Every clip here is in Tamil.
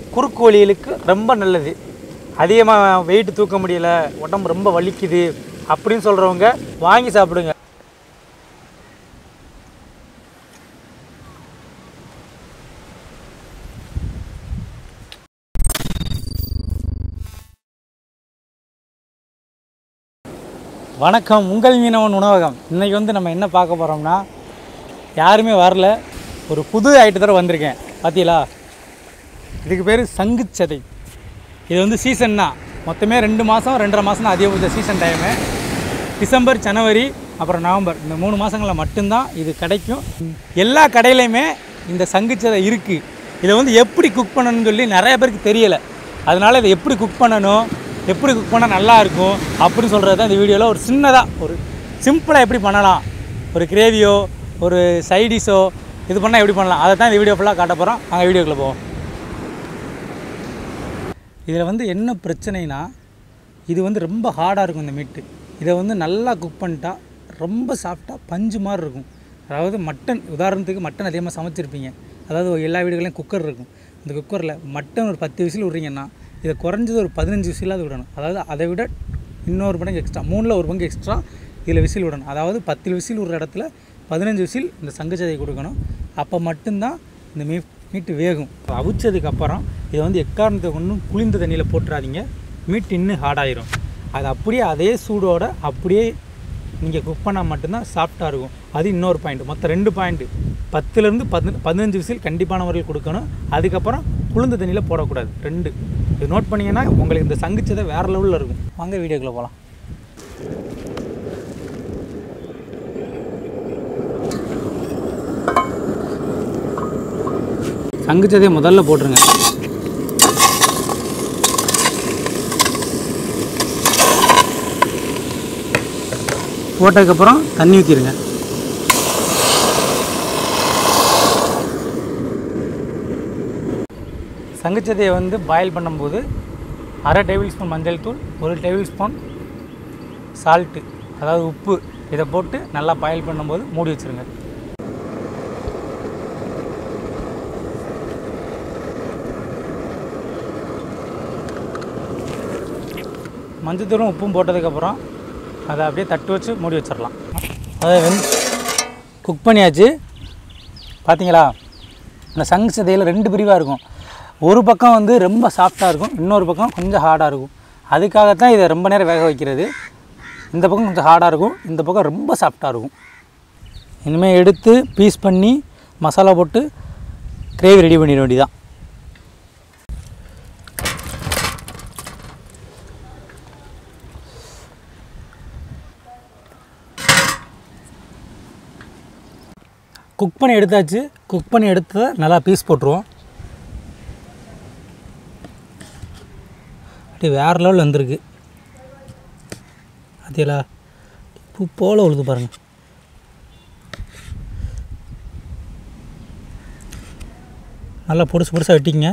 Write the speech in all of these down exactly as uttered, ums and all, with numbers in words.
குறுக்கு வலிகளுக்கு ரொம்ப நல்லது. அதிகமாக வெயிட் தூக்க முடியல, உடம்பு ரொம்ப வலிக்குது அப்படின்னு சொல்கிறவங்க வாங்கி சாப்பிடுங்க. வணக்கம், உங்கள் மீனவன் உணவகம். இன்றைக்கி வந்து நம்ம என்ன பார்க்க போகிறோம்னா, யாருமே வரல, ஒரு புது ஐட்டத்தோட வந்திருக்கேன். பார்த்தீங்களா, இதுக்கு பேர் சங்குச்சதை. இது வந்து சீசன் தான், மொத்தமே ரெண்டு மாதம் ரெண்டரை மாதம் தான் அதிகபட்ச சீசன் டைமு. டிசம்பர், ஜனவரி, அப்புறம் நவம்பர், இந்த மூணு மாதங்களில் மட்டும்தான் இது கிடைக்கும். எல்லா கடையிலையுமே இந்த சங்குச்சதை இருக்குது. இதை வந்து எப்படி குக் பண்ணணும்னு சொல்லி நிறைய பேருக்கு தெரியலை. அதனால் இதை எப்படி குக் பண்ணணும், எப்படி குக் பண்ணால் நல்லாயிருக்கும் அப்படின்னு சொல்கிறது தான் இந்த வீடியோவில். ஒரு சின்னதாக ஒரு சிம்பிளாக எப்படி பண்ணலாம், ஒரு கிரேவியோ ஒரு சைடிஷோ இது பண்ணால் எப்படி பண்ணலாம், அதை தான் இந்த வீடியோ ஃபுல்லாக காட்ட போகிறோம். நாங்கள் வீடியோக்குள்ளே போவோம். இதில் வந்து என்ன பிரச்சனைனா, இது வந்து ரொம்ப ஹார்டாக இருக்கும் இந்த மீட்டு. இதை வந்து நல்லா குக் பண்ணிட்டா ரொம்ப சாஃப்டாக பஞ்சு மாதிரி இருக்கும். அதாவது மட்டன், உதாரணத்துக்கு மட்டன் அதிகமாக சமைச்சிருப்பீங்க. அதாவது எல்லா வீடுகளையும் குக்கர் இருக்கும். இந்த குக்கரில் மட்டன் ஒரு பத்து விசில் விட்றீங்கன்னா இதை குறைஞ்சது ஒரு பதினஞ்சு விசிலாவது விடணும். அதாவது அதை விட இன்னொரு பங்கு எக்ஸ்ட்ரா, மூணில் ஒரு பங்கு எக்ஸ்ட்ரா இதில் விசில் விடணும். அதாவது பத்து விசில் விடுற இடத்துல பதினஞ்சு விசில் இந்த சங்குச்சதையை கொடுக்கணும். அப்போ மட்டும்தான் இந்த மீ மீட்டு வேகும். அவிச்சதுக்கப்புறம் இதை வந்து எக்காரணத்தை கொண்டும் குளிர்ந்த தண்ணியில் போட்டுறாதீங்க, மீட் இன்னும் ஹார்டாயிரும். அது அப்படியே அதே சூடோடு அப்படியே நீங்கள் குக் பண்ணால் மட்டும்தான் சாஃப்டாக இருக்கும். அது இன்னொரு பாயிண்ட். மொத்தம் ரெண்டு பாயிண்ட்டு. பத்துலேருந்து பதி பதினஞ்சு விசில் கண்டிப்பான முறையில் கொடுக்கணும். அதுக்கப்புறம் குளிர்ந்த தண்ணியில் போடக்கூடாது. ரெண்டு இது நோட் பண்ணிங்கன்னா உங்களுக்கு இந்த சங்குச்சதை வேறு லெவலில் இருக்கும். வாங்க வீடியோக்குள்ளே போகலாம். சங்குச்சதையை முதல்ல போட்டுருங்க. போட்டதுக்கப்புறம் தண்ணி ஊற்றிடுங்க. சங்குச்சதையை வந்து பாயில் பண்ணும்போது அரை டேபிள் ஸ்பூன் மஞ்சள் தூள், ஒரு டேபிள் ஸ்பூன் சால்ட்டு, அதாவது உப்பு, இதை போட்டு நல்லா பாயில் பண்ணும்போது மூடி வச்சுருங்க. மஞ்சள் தூளும் உப்பும் போட்டதுக்கப்புறம் அதை அப்படியே தட்டு வச்சு மூடி வச்சிடலாம். அதை வந்து குக் பண்ணியாச்சு. பார்த்தீங்களா, இந்த சங்குச்சதையில் ரெண்டு பிரிவாக இருக்கும். ஒரு பக்கம் வந்து ரொம்ப சாஃப்டாக இருக்கும், இன்னொரு பக்கம் கொஞ்சம் ஹார்டாக இருக்கும். அதுக்காகத்தான் இதை ரொம்ப நேரம் வேக வைக்கிறது. இந்த பக்கம் கொஞ்சம் ஹார்டாக இருக்கும், இந்த பக்கம் ரொம்ப சாஃப்டாக இருக்கும். இனிமேல் எடுத்து பீஸ் பண்ணி மசாலா போட்டு கிரேவி ரெடி பண்ணிட வேண்டியதான். குக் பண்ணி எடுத்தாச்சு. குக் பண்ணி எடுத்ததை நல்லா பீஸ் போட்டுருவோம். அப்படியே வேறு லெவலில் வந்துருக்கு. பார்த்தீங்களா, பூ போல் உழுது பாருங்கள். நல்லா பொடிசு பொடிசாக வெட்டிங்க.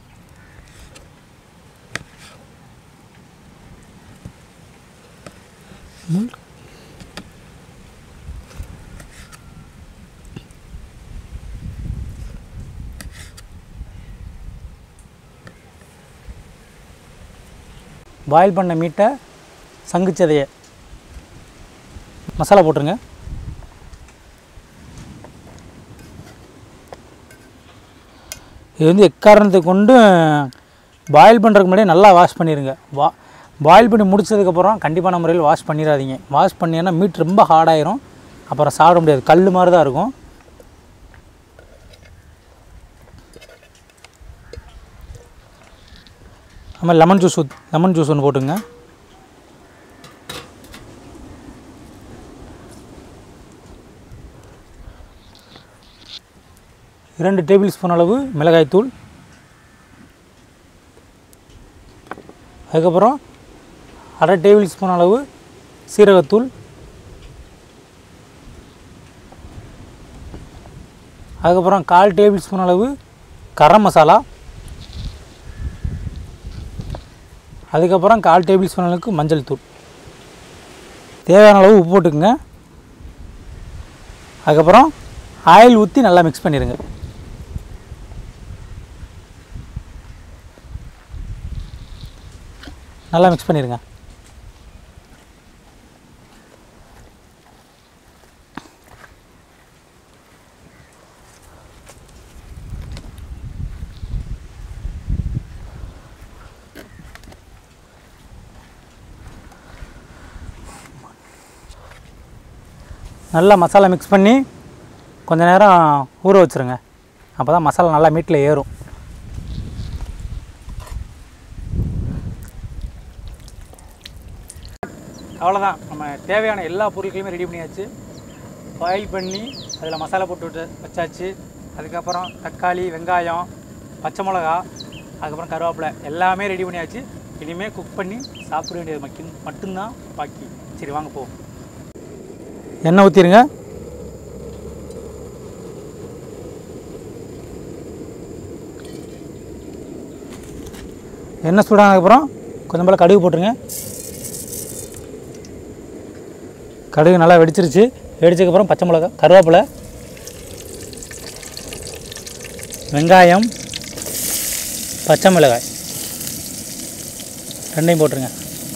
பாயில் பண்ண மீட்டை சங்குச்சதையை மசாலா போட்டுருங்க. இது வந்து எக்காரணத்தை கொண்டு பாயில் பண்ணுறதுக்கு முன்னாடியே நல்லா வாஷ் பண்ணிடுங்க. வா பாயில் பண்ணி முடிச்சதுக்கப்புறம் கண்டிப்பான முறையில் வாஷ் பண்ணிடாதீங்க. வாஷ் பண்ணிங்கன்னா மீட் ரொம்ப ஹார்டாயிரும், அப்புறம் சாப்பிட முடியாது, கல் மாதிரி தான் இருக்கும். நம்ம லெமன் ஜூஸ் ஊத் லெமன் ஜூஸ் ஒன்று போட்டுங்க. இரண்டு டேபிள் ஸ்பூன் அளவு மிளகாய்த்தூள், அதுக்கப்புறம் அரை டேபிள் ஸ்பூன் அளவு சீரகத்தூள், அதுக்கப்புறம் கால் டேபிள் ஸ்பூன் அளவு கரம் மசாலா, அதுக்கப்புறம் கால் டேபிள் ஸ்பூன் அளவுக்கு மஞ்சள் தூள், தேவையான அளவு உப்பு போட்டுக்குங்க. அதுக்கப்புறம் ஆயில் ஊற்றி நல்லா மிக்ஸ் பண்ணிடுங்க. நல்லா மிக்ஸ் பண்ணிடுங்க. நல்லா மசாலா மிக்ஸ் பண்ணி கொஞ்ச நேரம் ஊற வச்சுருங்க. அப்போ தான் மசாலா நல்லா மீட்டில் ஏறும். அவ்வளோதான், நம்ம தேவையான எல்லா பொருட்களையுமே ரெடி பண்ணியாச்சு. பாயில் பண்ணி அதில் மசாலா போட்டு விட்டு வச்சாச்சு. அதுக்கப்புறம் தக்காளி, வெங்காயம், பச்சை மிளகா, அதுக்கப்புறம் கருவேப்பிலை எல்லாமே ரெடி பண்ணியாச்சு. இனிமேல் குக் பண்ணி சாப்பிட வேண்டியது மக்கி மட்டும்தான் பாக்கி. சரி வாங்க போ. எண்ணெய் ஊற்றிடுங்க. எண்ணெய் சூடானதுக்கப்புறம் கொஞ்சம் போல் கடுகு போட்டுருங்க. கடுகு நல்லா வெடிச்சிருச்சு. வெடிச்சதுக்கப்புறம் பச்சை மிளகா, கருவேப்பிலை, வெங்காயம், பச்சை மிளகாய் ரெண்டையும் போட்டுருங்க.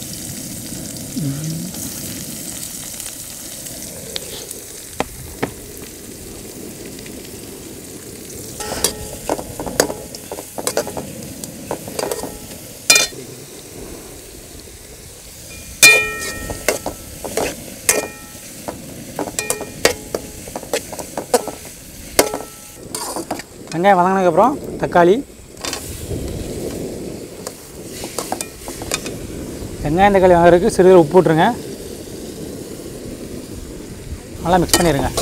வெங்காயம் வதங்கினதுக்கப்புறம் தக்காளி, வெங்காயம் தக்காளி வாங்குறதுக்கு சிறிது உப்பு விட்ருங்க. நல்லா மிக்ஸ் பண்ணிடுங்க.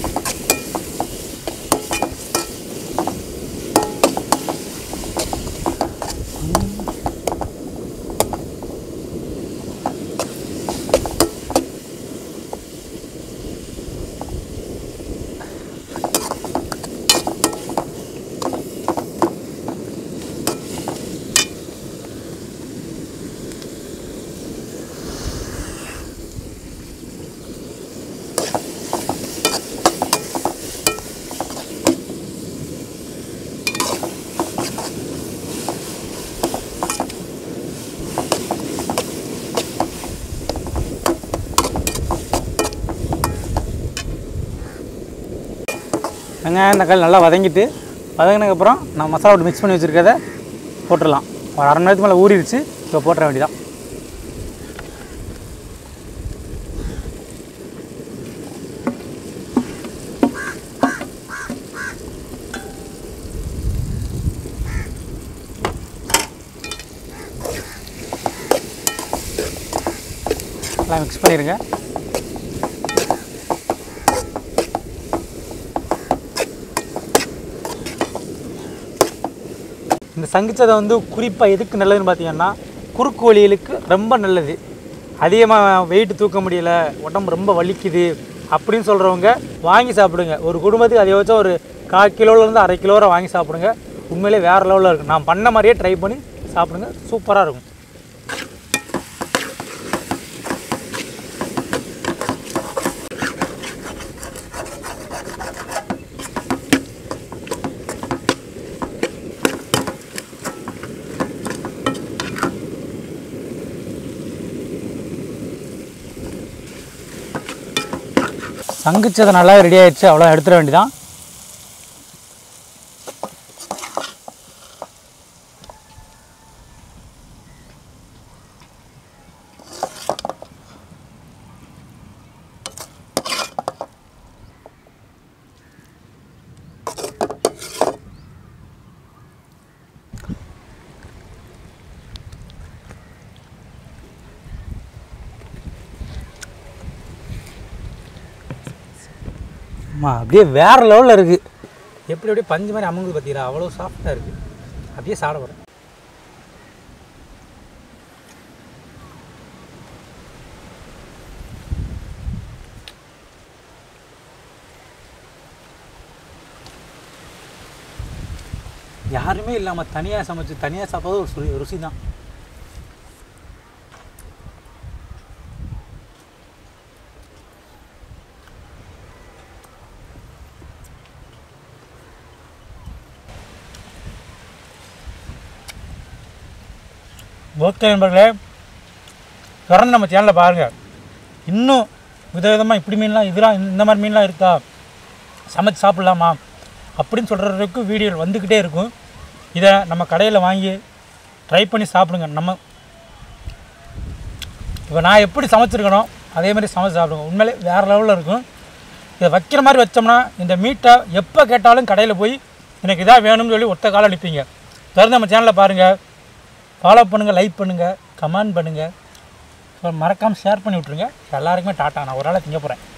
வெங்காயம் தக்காளி நல்லா வதங்கிட்டு வதங்கினதுக்கப்புறம் நான் மசாலா போட்டு மிக்ஸ் பண்ணி வச்சுருக்கதை போட்டுடலாம். ஒரு அரை மணி நேரத்துக்கு மேலே ஊறிடுச்சு. இப்போ போட்டுற வேண்டியதான். நல்லா மிக்ஸ் பண்ணிடுங்க. இந்த சங்குச்சதை வந்து குறிப்பாக எதுக்கு நல்லதுன்னு பார்த்தீங்கன்னா, குறுக்கு வலிகளுக்கு ரொம்ப நல்லது. அதிகமாக வெயிட் தூக்க முடியலை, உடம்பு ரொம்ப வலிக்குது அப்படின்னு சொல்கிறவங்க வாங்கி சாப்பிடுங்க. ஒரு குடும்பத்துக்கு அதிகபட்சம் ஒரு கால் கிலோலேருந்து அரை கிலோ வரை வாங்கி சாப்பிடுங்க. உண்மையிலே வேறு லெவலில் இருக்கும். நான் பண்ண மாதிரியே ட்ரை பண்ணி சாப்பிடுங்க, சூப்பராக இருக்கும். சங்குச்சதை நல்லா ரெடி ஆகிடுச்சு. அவ்வளோ எடுத்துட வேண்டியதான். அப்படியே வேறு லெவலில் இருக்குது. எப்படி அப்படியே பஞ்சு மாதிரி அமுங்குது பார்த்தீங்களா? அவ்வளோ சாஃப்டாக இருக்குது. அப்படியே சாப்பிட போகிறேன். யாருமே இல்லாமல் தனியாக சமைச்சு தனியாக சாப்பிட்றது ஒரு சுரி ருசி தான். ஓகே நண்பர்களே, தொடர்ந்து நம்ம சேனலில் பாருங்கள். இன்னும் விதவிதமாக இப்படி மீன்லாம் இதெல்லாம் இந்த மாதிரி மீன்லாம் இருக்கா, சமைச்சு சாப்பிட்லாமா அப்படின்னு சொல்கிறதுக்கு வீடியோ வந்துக்கிட்டே இருக்கும். இதை நம்ம கடையில் வாங்கி ட்ரை பண்ணி சாப்பிடுங்க. நம்ம இப்போ நான் எப்படி சமைச்சிருக்கணும் அதே மாதிரி சமைச்சு சாப்பிடுங்க. உண்மையிலே வேறு லெவலில் இருக்கும். இதை வைக்கிற மாதிரி வச்சோம்னா இந்த மீட்டை எப்போ கேட்டாலும் கடையில் போய் எனக்கு இதாக வேணும்னு சொல்லி ஒத்த காலம் அனுப்பிங்க. தொடர்ந்து நம்ம சேனலில் பாருங்கள், ஃபாலோ பண்ணுங்கள், லைக் பண்ணுங்கள், கமெண்ட் பண்ணுங்கள், மறக்காமல் ஷேர் பண்ணி விட்ருங்க. எல்லாருக்குமே டாட்டா. நான் ஒரு ஆளை திங்க போகிறேன்.